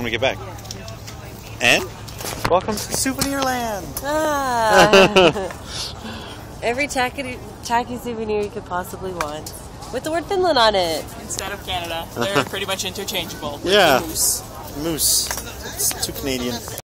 when we get back. And welcome to Souvenirland. Every tacky souvenir you could possibly want, with the word Finland on it. Instead of Canada, they're pretty much interchangeable. Yeah. Moose. Moose. It's too Canadian.